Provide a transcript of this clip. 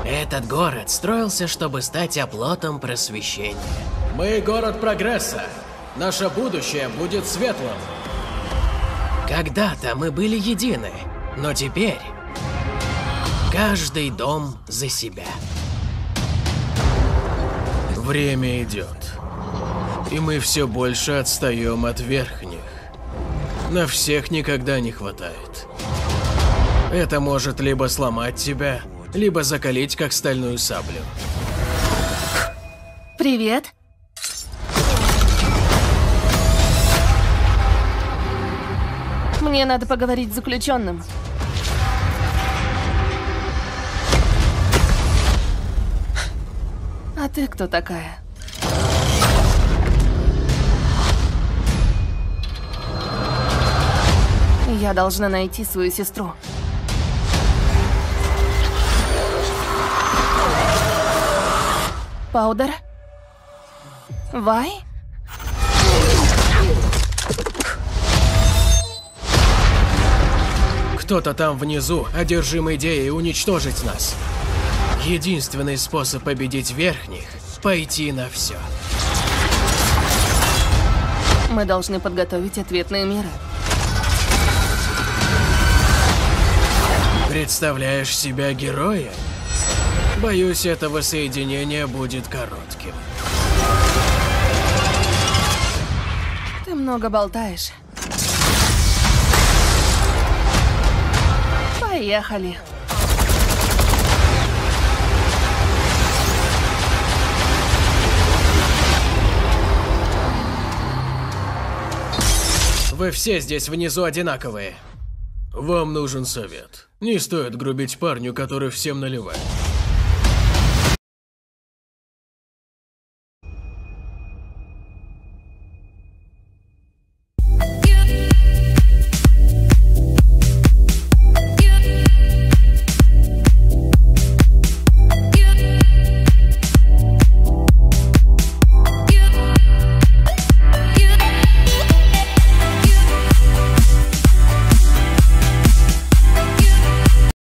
Этот город строился, чтобы стать оплотом просвещения. Мы город прогресса. Наше будущее будет светлым. Когда-то мы были едины, но теперь каждый дом за себя. Время идет, и мы все больше отстаем от верхних. На всех никогда не хватает. Это может либо сломать тебя, либо закалить, как стальную саблю. Привет. Мне надо поговорить с заключенным. А ты кто такая? Я должна найти свою сестру. Паудер? Вай? Кто-то там внизу одержим идеей уничтожить нас. Единственный способ победить верхних – пойти на все. Мы должны подготовить ответные меры. Представляешь себя героем? Боюсь, это воссоединение будет коротким. Ты много болтаешь. Поехали. Вы все здесь внизу одинаковые. Вам нужен совет. Не стоит грубить парню, который всем наливает.